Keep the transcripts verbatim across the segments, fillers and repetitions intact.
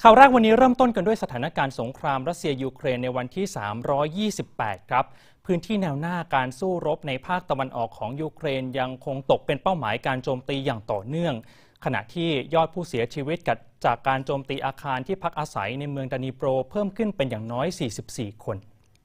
ข่าวแรกวันนี้เริ่มต้นกันด้วยสถานการณ์สงครามรัสเซียยูเครนในวันที่สามร้อยยี่สิบแปดครับพื้นที่แนวหน้าการสู้รบในภาคตะวันออกของยูเครนยังคงตกเป็นเป้าหมายการโจมตีอย่างต่อเนื่องขณะที่ยอดผู้เสียชีวิตจากการโจมตีอาคารที่พักอาศัยในเมืองดานิโปรเพิ่มขึ้นเป็นอย่างน้อยสี่สิบสี่คน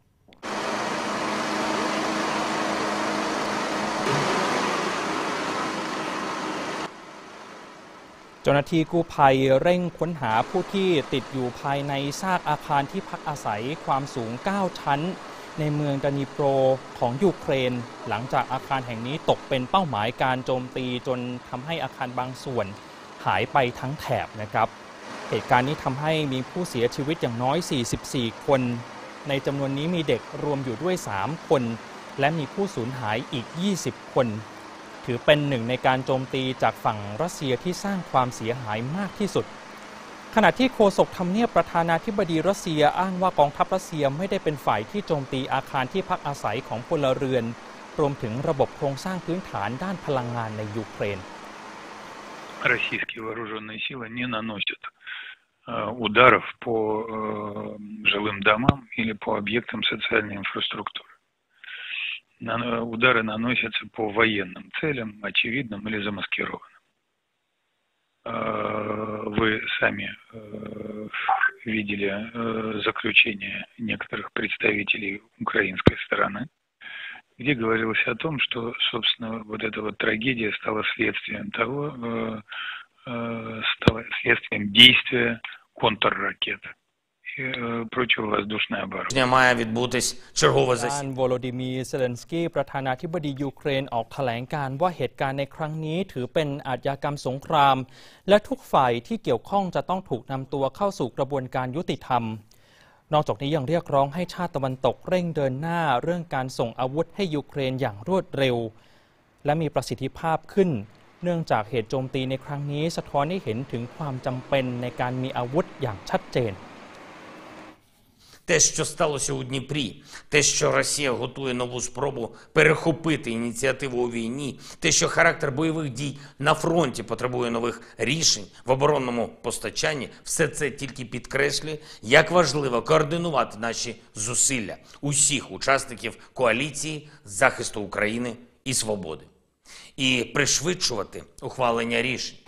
เจ้าหน้าที่กู้ภัยเร่งค้นหาผู้ที่ติดอยู่ภายในซากอาคารที่พักอาศัยความสูงเก้าชั้นในเมืองดานิโปรของยูเครนหลังจากอาคารแห่งนี้ตกเป็นเป้าหมายการโจมตีจนทำให้อาคารบางส่วนหายไปทั้งแถบนะครับเหตุการณ์นี้ทำให้มีผู้เสียชีวิตอย่างน้อยสี่สิบสี่คนในจำนวนนี้มีเด็กรวมอยู่ด้วยสามคนและมีผู้สูญหายอีกยี่สิบคนถือเป็นหนึ่งในการโจมตีจากฝั่งรัสเซียที่สร้างความเสียหายมากที่สุดขณะที่โฆษกทำเนียบประธานาธิบดีรัสเซียอ้างว่ากองทัพรัสเซียไม่ได้เป็นฝ่ายที่โจมตีอาคารที่พักอาศัยของพลเรือนรวมถึงระบบโครงสร้างพื้นฐานด้านพลังงานในยูเครน Российские вооруженные силы не наносят ударов по жилым домам или по объектам социальной инфраструктуры. Удары наносятся по военным целям, очевидным или замаскированным. Вы сами видели заключение некоторых представителей украинской стороны, где говорилось о том, что, собственно, вот эта вот трагедия стала следствием того, стала следствием действия контрракет і противовоздушної оборони. Має відбутись чергове засідання. โวโลดิมีร์ เซเลนสกี้ประธานาธิบดียูเครนออกแถลงการว่าเหตุการณ์ในครั้งนี้ถือเป็นอาชญากรรมสงครามและทุกฝ่ายที่เกี่ยวข้องจะต้องถูกนำตัวเข้าสู่กระบวนการยุติธรรมนอกจากนี้ยังเรียกร้องให้ชาติตะวันตกเร่งเดินหน้าเรื่องการส่งอาวุธให้ยูเครนอย่างรวดเร็วและมีประสิทธิภาพขึ้นเนื่องจากเหตุโจมตีในครั้งนี้สะท้อนให้เห็นถึงความจำเป็นในการมีอาวุธอย่างชัดเจน Те, що сталося у Дніпрі, те, що Росія готує нову спробу перехопити ініціативу у війні, те, що характер бойових дій на фронті потребує нових рішень в оборонному постачанні, все це тільки підкреслює, як важливо координувати наші зусилля усіх учасників коаліції захисту України і свободи. І пришвидшувати ухвалення рішень.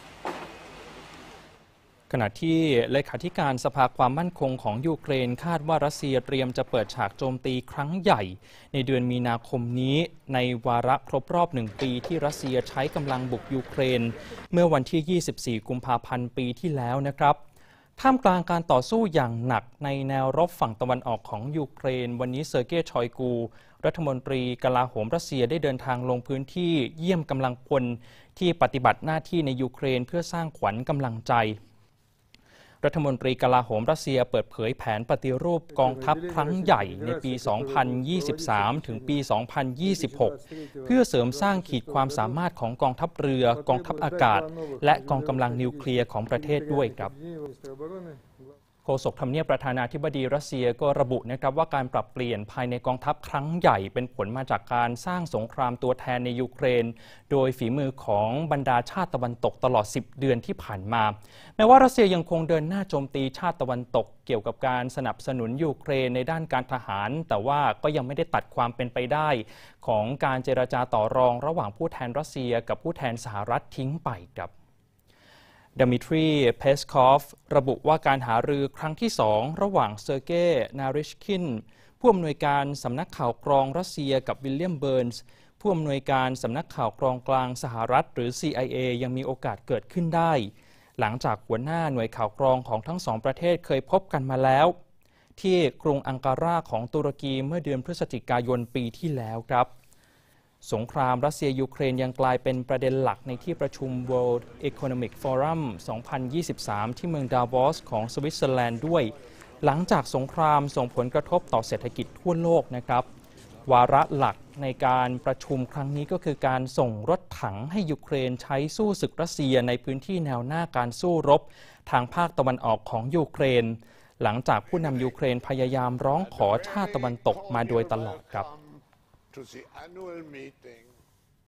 ขณะที่เลขาธิการสภาความมั่นคงของยูเครนคาดว่ารัสเซียเตรียมจะเปิดฉากโจมตีครั้งใหญ่ในเดือนมีนาคมนี้ในวาระครบรอบหนึ่งปีที่รัสเซียใช้กำลังบุกยูเครนเมื่อวันที่ยี่สิบสี่กุมภาพันธ์ปีที่แล้วนะครับท่ามกลางการต่อสู้อย่างหนักในแนวรบฝั่งตะวันออกของยูเครนวันนี้เซอร์เกย์ ชอยกูรัฐมนตรีกลาโหมรัสเซียได้เดินทางลงพื้นที่เยี่ยมกำลังพลที่ปฏิบัติหน้าที่ในยูเครนเพื่อสร้างขวัญกำลังใจรัฐมนตรีกลาโหมรัสเซียเปิดเผยแผนปฏิรูปกองทัพครั้งใหญ่ในปี สองพันยี่สิบสาม ถึงปี สองพันยี่สิบหก เพื่อเสริมสร้างขีดความสามารถของกองทัพเรือกองทัพอากาศและกองกำลังนิวเคลียร์ของประเทศด้วยครับโฆษกทำเนียบประธานาธิบดีรัสเซียก็ระบุนะครับว่าการปรับเปลี่ยนภายในกองทัพครั้งใหญ่เป็นผลมาจากการสร้างสงครามตัวแทนในยูเครนโดยฝีมือของบรรดาชาติตะวันตกตลอดสิบเดือนที่ผ่านมาแม้ว่ารัสเซียยังคงเดินหน้าโจมตีชาติตะวันตกเกี่ยวกับการสนับสนุนยูเครนในด้านการทหารแต่ว่าก็ยังไม่ได้ตัดความเป็นไปได้ของการเจรจาต่อรองระหว่างผู้แทนรัสเซียกับผู้แทนสหรัฐทิ้งไปครับดมิทรี เพสคอฟระบุว่าการหารือครั้งที่สองระหว่างเซอร์เกย์ นาริชคินผู้อำนวยการสำนักข่าวกรองรัสเซียกับวิลเลียม เบิร์นส์ผู้อำนวยการสำนักข่าวกรองกลางสหรัฐหรือ ซี ไอ เอ ยังมีโอกาสเกิดขึ้นได้หลังจากหัวหน้าหน่วยข่าวกรองของทั้งสองประเทศเคยพบกันมาแล้วที่กรุงอังการาของตุรกีเมื่อเดือนพฤศจิกายนปีที่แล้วครับสงครามรัสเซียยูเครนยังกลายเป็นประเด็นหลักในที่ประชุม World Economic Forum สองพันยี่สิบสาม ที่เมืองดาวอสของสวิตเซอร์แลนด์ด้วยหลังจากสงครามส่งผลกระทบต่อเศรษฐกิจทั่วโลกนะครับวาระหลักในการประชุมครั้งนี้ก็คือการส่งรถถังให้ยูเครนใช้สู้ศึกรัสเซียในพื้นที่แนวหน้าการสู้รบทางภาคตะวันออกของยูเครนหลังจากผู้นำยูเครนพยายามร้องขอชาติตะวันตกมาโดยตลอดครับ to the annual meeting